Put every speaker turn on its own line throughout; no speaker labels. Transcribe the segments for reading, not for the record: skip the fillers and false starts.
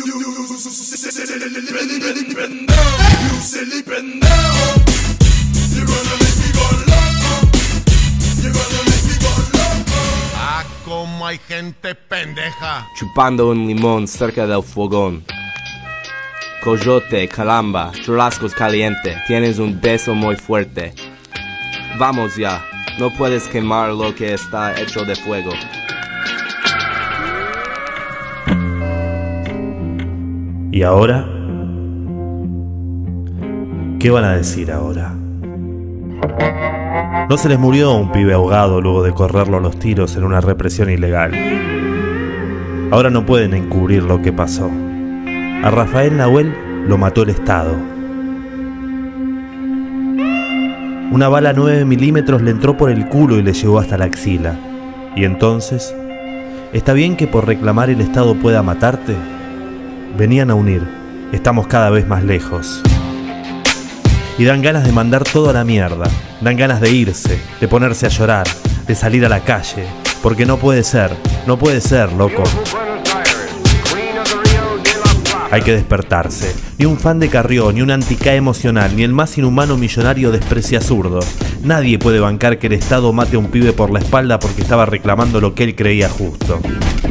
Ah, como hay gente pendeja.
Chupando un limón cerca del fogón. Coyote, calamba, churrascos caliente. Tienes un beso muy fuerte. Vamos ya, no puedes quemar lo que está hecho de fuego.
¿Y ahora? ¿Qué van a decir ahora? No se les murió un pibe ahogado luego de correrlo a los tiros en una represión ilegal. Ahora no pueden encubrir lo que pasó. A Rafael Nahuel lo mató el Estado. Una bala 9 milímetros le entró por el culo y le llegó hasta la axila. Y entonces, ¿está bien que por reclamar el Estado pueda matarte? Venían a unir. Estamos cada vez más lejos. Y dan ganas de mandar todo a la mierda. Dan ganas de irse, de ponerse a llorar, de salir a la calle. Porque no puede ser, loco. Hay que despertarse. Ni un fan de Carrió, ni un anticae emocional, ni el más inhumano millonario desprecia zurdo. Nadie puede bancar que el Estado mate a un pibe por la espalda porque estaba reclamando lo que él creía justo.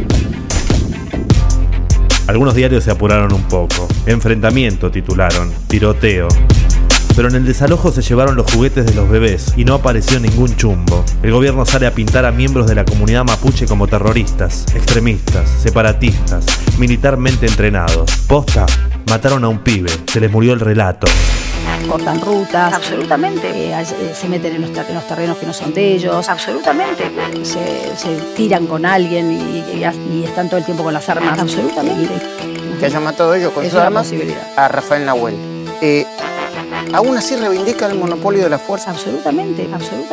Algunos diarios se apuraron un poco. Enfrentamiento titularon, tiroteo. Pero en el desalojo se llevaron los juguetes de los bebés y no apareció ningún chumbo. El gobierno sale a pintar a miembros de la comunidad mapuche como terroristas, extremistas, separatistas, militarmente entrenados. Posta, mataron a un pibe, se les murió el relato.
Cortan rutas, absolutamente, se meten en los terrenos que no son de ellos, absolutamente, se tiran con alguien y están todo el tiempo con las armas, absolutamente.
Que haya matado ellos con sus armas a Rafael Nahuel. ¿Aún así reivindica el monopolio de la fuerza?
Absolutamente.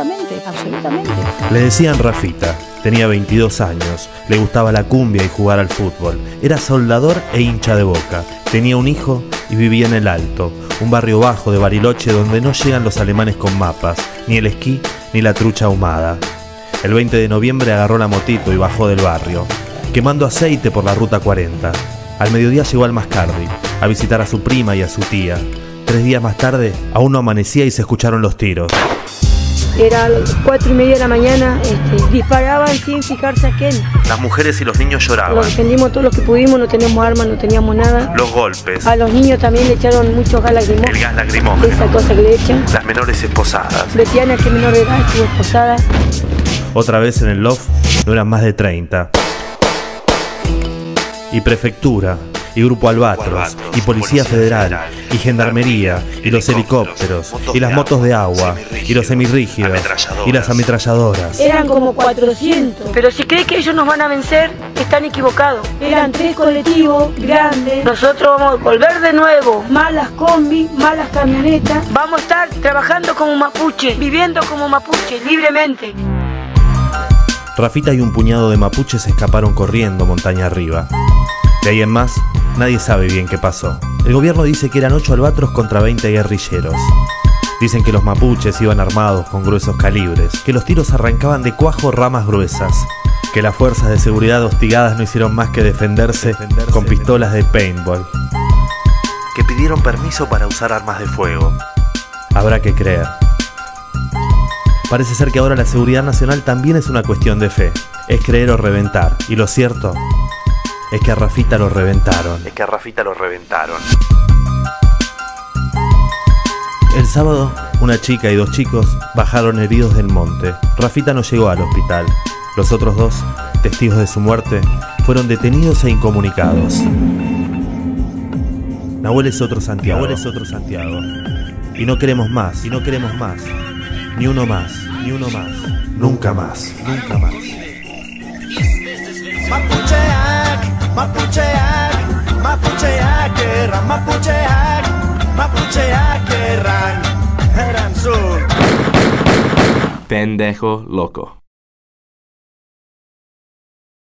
Le decían Rafita, tenía 22 años, le gustaba la cumbia y jugar al fútbol, era soldador e hincha de Boca, tenía un hijo y vivía en El Alto, un barrio bajo de Bariloche donde no llegan los alemanes con mapas, ni el esquí ni la trucha ahumada. El 20 de noviembre agarró la motito y bajó del barrio, quemando aceite por la ruta 40. Al mediodía llegó al Mascardi, a visitar a su prima y a su tía. 3 días más tarde, aún no amanecía y se escucharon los tiros.
Era a las 4:30 de la mañana, disparaban sin fijarse a quién.
Las mujeres y los niños lloraban.
Nos defendimos todo lo que pudimos, no teníamos armas, no teníamos nada.
Los golpes.
A los niños también le echaron mucho gas lacrimógeno.
El gas lacrimógeno.
Esa cosa que le echan.
Las menores esposadas.
Betiana, que menor de edad, estuvo esposada.
Otra vez en el loft, no eran más de 30. Y prefectura, y Grupo Albatros, y Policía Federal, y Gendarmería, y los helicópteros, y las motos de agua, y los semirrígidos, y las ametralladoras.
Eran como 400. Pero si cree que ellos nos van a vencer, están equivocados. Eran 3 colectivos grandes. Nosotros vamos a volver de nuevo. Malas combis, malas camionetas. Vamos a estar trabajando como mapuche, viviendo como mapuche, libremente.
Rafita y un puñado de mapuches escaparon corriendo montaña arriba. De ahí en más, nadie sabe bien qué pasó. El gobierno dice que eran 8 albatros contra 20 guerrilleros. Dicen que los mapuches iban armados con gruesos calibres, que los tiros arrancaban de cuajo ramas gruesas, que las fuerzas de seguridad hostigadas no hicieron más que defenderse con pistolas de paintball, que pidieron permiso para usar armas de fuego. Habrá que creer. Parece ser que ahora la seguridad nacional también es una cuestión de fe. Es creer o reventar. Y lo cierto es que a Rafita lo reventaron. El sábado, una chica y 2 chicos bajaron heridos del monte. Rafita no llegó al hospital. Los otros 2, testigos de su muerte, fueron detenidos e incomunicados. Nahuel es otro Santiago. Y no queremos más. Ni uno más. Nunca más.
Mapucheak, erran, Mapucheak, erran, eran sur.
Pendejo loco.